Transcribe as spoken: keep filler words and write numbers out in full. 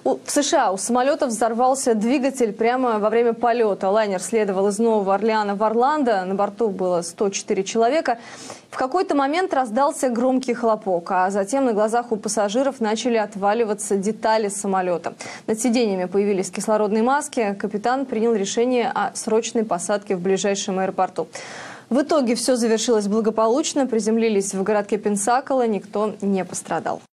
В США у самолета взорвался двигатель прямо во время полета. Лайнер следовал из Нового Орлеана в Орландо. На борту было сто четыре человека. В какой-то момент раздался громкий хлопок, а затем на глазах у пассажиров начали отваливаться детали самолета. Над сиденьями появились кислородные маски. Капитан принял решение о срочной посадке в ближайшем аэропорту. В итоге все завершилось благополучно. Приземлились в городке Пенсакола, никто не пострадал.